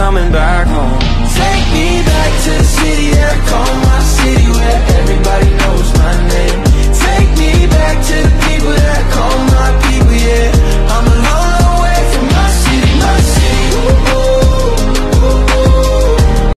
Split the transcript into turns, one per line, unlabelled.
coming back home. Take me back to the city that I call